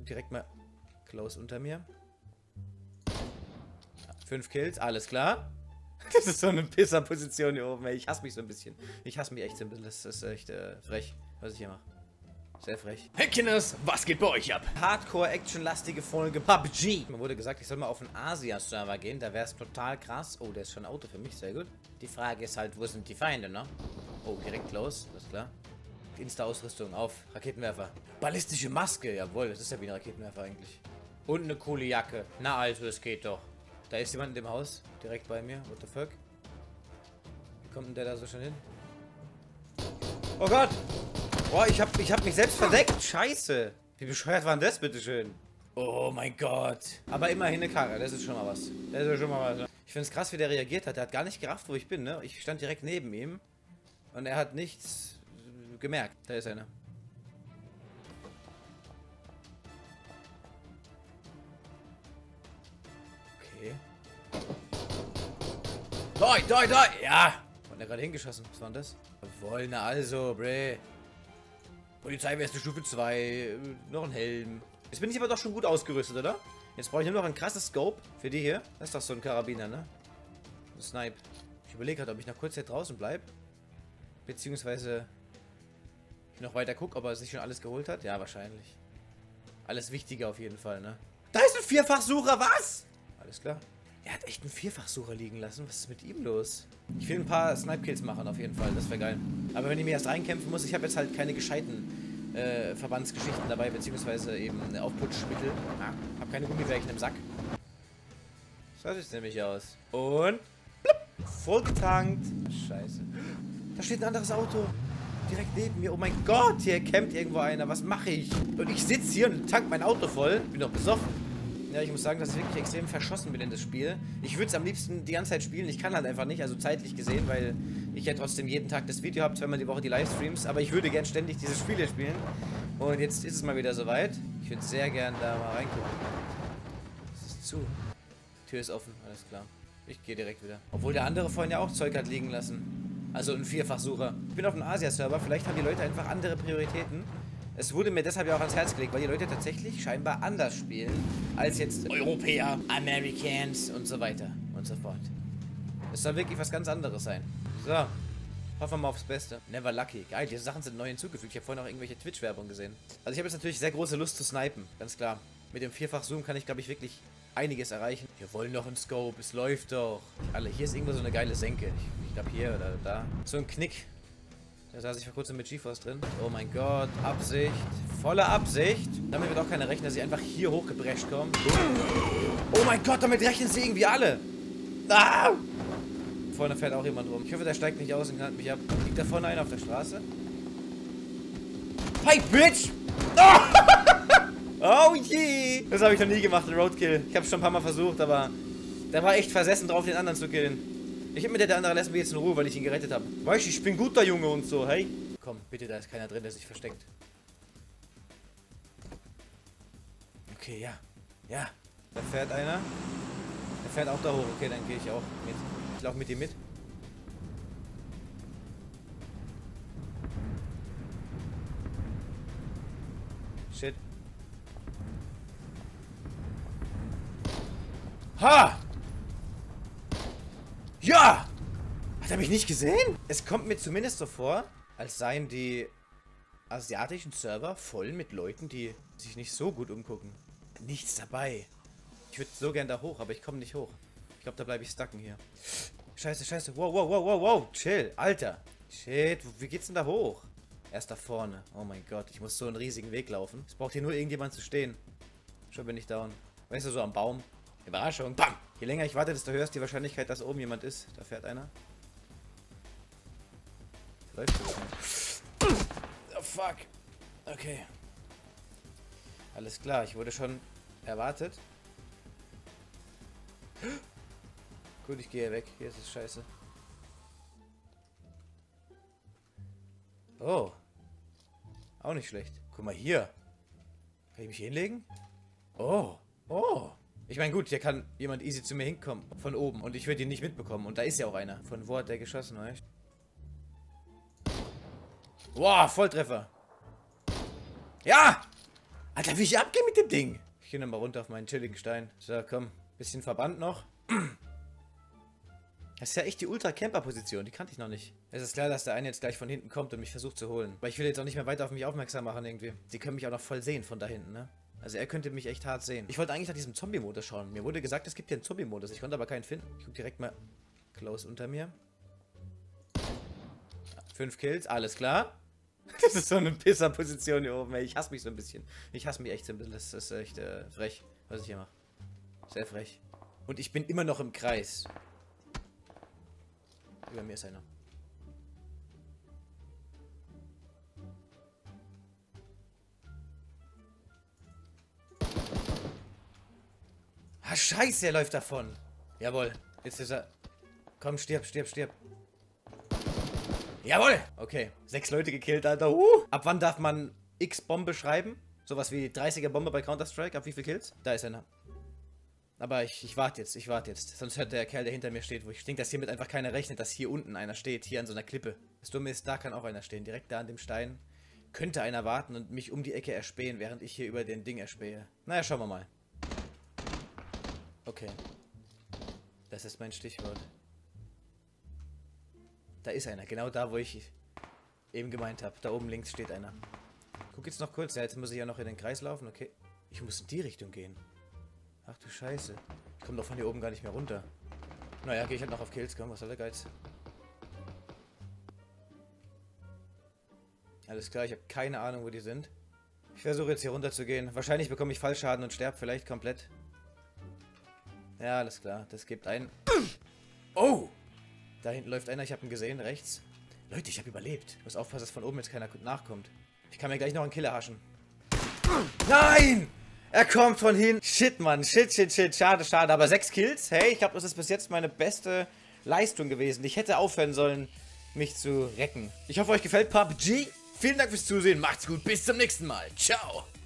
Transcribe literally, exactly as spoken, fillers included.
direkt mal close unter mir. Fünf Kills, alles klar. Das ist so eine Pisser-Position hier oben, ey. Ich hasse mich so ein bisschen. Ich hasse mich echt so ein bisschen. Das ist echt äh, frech, was ich hier mache. Sehr frech. Hey Kinders, was geht bei euch ab? Hardcore-Action-lastige Folge P U B G. Mir wurde gesagt, ich soll mal auf einen Asia-Server gehen. Da wäre es total krass. Oh, der ist schon ein Auto für mich. Sehr gut. Die Frage ist halt, wo sind die Feinde, ne? Oh, direkt close. Alles klar. Insta-Ausrüstung auf. Raketenwerfer. Ballistische Maske. Jawohl, das ist ja wie ein Raketenwerfer eigentlich. Und eine coole Jacke. Na also, es geht doch. Da ist jemand in dem Haus. Direkt bei mir. What the fuck? Wie kommt denn der da so schon hin? Oh Gott! Boah, ich hab, ich hab mich selbst verdeckt. Scheiße. Wie bescheuert war denn das, bitteschön? Oh mein Gott. Aber immerhin eine Karre. Das ist schon mal was. Das ist schon mal was. Ne? Ich finde es krass, wie der reagiert hat. Der hat gar nicht gerafft, wo ich bin, ne? Ich stand direkt neben ihm. Und er hat nichts gemerkt. Da ist einer. Okay. Doi, doi, doi. Ja. Und er gerade hingeschossen. Was war denn das? Jawohl, na also, bre. Polizeiweste Stufe zwei, noch ein Helm. Jetzt bin ich aber doch schon gut ausgerüstet, oder? Jetzt brauche ich nur noch ein krasses Scope für die hier. Das ist doch so ein Karabiner, ne? Ein Snipe. Ich überlege gerade, ob ich noch kurz hier draußen bleibe. Beziehungsweise ich noch weiter gucke, ob er sich schon alles geholt hat. Ja, wahrscheinlich. Alles Wichtige auf jeden Fall, ne? Da ist ein Vierfachsucher, was? Alles klar. Er hat echt einen Vierfachsucher liegen lassen. Was ist mit ihm los? Ich will ein paar Snipe-Kills machen auf jeden Fall. Das wäre geil. Aber wenn ich mir erst reinkämpfen muss, ich habe jetzt halt keine gescheiten äh, Verbandsgeschichten dabei, beziehungsweise eben Aufputschmittel. Ah, habe keine Gummibärchen im Sack. So sieht es nämlich aus. Und blub, voll getankt. Scheiße. Da steht ein anderes Auto. Direkt neben mir. Oh mein Gott, hier campt irgendwo einer. Was mache ich? Und ich sitze hier und tank mein Auto voll. Bin doch besoffen. Ja, ich muss sagen, dass ich wirklich extrem verschossen bin in das Spiel. Ich würde es am liebsten die ganze Zeit spielen. Ich kann halt einfach nicht, also zeitlich gesehen, weil ich ja trotzdem jeden Tag das Video habe, zweimal die Woche die Livestreams. Aber ich würde gern ständig diese Spiele spielen. Und jetzt ist es mal wieder soweit. Ich würde sehr gern da mal reingucken. Es ist zu. Die Tür ist offen, alles klar. Ich gehe direkt wieder. Obwohl der andere vorhin ja auch Zeug hat liegen lassen. Also ein Vierfachsucher. Ich bin auf einem Asia-Server. Vielleicht haben die Leute einfach andere Prioritäten. Es wurde mir deshalb ja auch ans Herz gelegt, weil die Leute tatsächlich scheinbar anders spielen als jetzt Europäer, Americans und so weiter und so fort. Es soll wirklich was ganz anderes sein. So, hoffen wir mal aufs Beste. Never lucky. Geil, diese Sachen sind neu hinzugefügt. Ich habe vorhin auch irgendwelche Twitch-Werbung gesehen. Also ich habe jetzt natürlich sehr große Lust zu snipen, ganz klar. Mit dem Vierfach-Zoom kann ich, glaube ich, wirklich einiges erreichen. Wir wollen noch einen Scope, es läuft doch. Alle, hier ist irgendwo so eine geile Senke. Ich, ich glaube hier oder da. So ein Knick. Da saß ich vor kurzem mit GeForce drin. Oh mein Gott, Absicht. Volle Absicht. Damit wird auch keiner rechnen, dass sie einfach hier hochgebrescht kommen. Oh mein Gott, damit rechnen sie irgendwie alle. Ah! Vorne fährt auch jemand rum. Ich hoffe, der steigt nicht aus und knallt mich ab. Liegt da vorne einer auf der Straße? Hi, Bitch! Oh, oh je! Das habe ich noch nie gemacht, ein Roadkill. Ich habe es schon ein paar Mal versucht, aber der war echt versessen drauf, den anderen zu killen. Ich hab mir der, der andere lässt mich jetzt in Ruhe, weil ich ihn gerettet habe. Weißt du, ich bin guter Junge und so, hey? Komm, bitte, da ist keiner drin, der sich versteckt. Okay, ja. Ja. Da fährt einer. Der fährt auch da hoch. Okay, dann gehe ich auch mit. Ich laufe mit ihm mit. Shit. Ha! Ja! Hat er mich nicht gesehen? Es kommt mir zumindest so vor, als seien die asiatischen Server voll mit Leuten, die sich nicht so gut umgucken. Nichts dabei. Ich würde so gern da hoch, aber ich komme nicht hoch. Ich glaube, da bleibe ich stucken hier. Scheiße, scheiße. Wow, wow, wow, wow, wow. Chill. Alter. Shit. Wie geht's denn da hoch? Erst da vorne. Oh mein Gott. Ich muss so einen riesigen Weg laufen. Es braucht hier nur irgendjemand zu stehen. Schon bin ich down. Weißt du, so am Baum. Überraschung. Bam! Je länger ich warte, desto höher ist die Wahrscheinlichkeit, dass oben jemand ist. Da fährt einer. Läuft das nicht. Oh fuck. Okay. Alles klar, ich wurde schon erwartet. Gut, ich gehe weg. Hier ist es scheiße. Oh. Auch nicht schlecht. Guck mal hier. Kann ich mich hier hinlegen? Oh. Oh. Ich meine, gut, hier kann jemand easy zu mir hinkommen. Von oben. Und ich würde ihn nicht mitbekommen. Und da ist ja auch einer. Von wo hat der geschossen, weißt du? Wow, Volltreffer. Ja! Alter, wie ich abgehe mit dem Ding. Ich gehe nochmal runter auf meinen chilligen Stein. So, komm. Bisschen Verband noch. Das ist ja echt die Ultra-Camper-Position. Die kannte ich noch nicht. Es ist klar, dass der eine jetzt gleich von hinten kommt und mich versucht zu holen. Weil ich will jetzt auch nicht mehr weiter auf mich aufmerksam machen irgendwie. Sie können mich auch noch voll sehen von da hinten, ne? Also er könnte mich echt hart sehen. Ich wollte eigentlich nach diesem Zombie-Modus schauen. Mir wurde gesagt, es gibt hier einen Zombie-Modus. Ich konnte aber keinen finden. Ich gucke direkt mal close unter mir. Fünf Kills, alles klar. Das ist so eine Pisser-Position hier oben, ey. Ich hasse mich so ein bisschen. Ich hasse mich echt so ein bisschen. Das ist echt äh, frech, was ich hier mache. Sehr frech. Und ich bin immer noch im Kreis. Über mir ist einer. Ah, scheiße, er läuft davon. Jawohl. Jetzt ist er... Komm, stirb, stirb, stirb. Jawohl! Okay. Sechs Leute gekillt, Alter. Uh. Ab wann darf man X-Bombe schreiben? Sowas wie dreißiger Bombe bei Counter-Strike. Ab wie viel Kills? Da ist einer. Aber ich, ich warte jetzt, ich warte jetzt. Sonst hört der Kerl, der hinter mir steht, wo ich denke, dass hiermit einfach keiner rechnet, dass hier unten einer steht. Hier an so einer Klippe. Das Dumme ist, da kann auch einer stehen. Direkt da an dem Stein könnte einer warten und mich um die Ecke erspähen, während ich hier über den Ding erspähe. Naja, schauen wir mal. Okay. Das ist mein Stichwort. Da ist einer, genau da, wo ich eben gemeint habe. Da oben links steht einer. Guck jetzt noch kurz. Ja, jetzt muss ich ja noch in den Kreis laufen. Okay. Ich muss in die Richtung gehen. Ach du Scheiße. Ich komme doch von hier oben gar nicht mehr runter. Naja, gehe ich halt noch auf Kills. Komm, was soll der Geiz? Alles klar, ich habe keine Ahnung, wo die sind. Ich versuche jetzt hier runter zu gehen. Wahrscheinlich bekomme ich Fallschaden und sterbe vielleicht komplett. Ja, alles klar. Das gibt einen... Oh! Da hinten läuft einer, ich habe ihn gesehen, rechts. Leute, ich habe überlebt. Ich muss aufpassen, dass von oben jetzt keiner nachkommt. Ich kann mir gleich noch einen Killer haschen. Nein! Er kommt von hinten. Shit, Mann. Shit, shit, shit. Schade, schade. Aber sechs Kills? Hey, ich glaube, das ist bis jetzt meine beste Leistung gewesen. Ich hätte aufhören sollen, mich zu recken. Ich hoffe, euch gefällt P U B G. Vielen Dank fürs Zusehen. Macht's gut. Bis zum nächsten Mal. Ciao.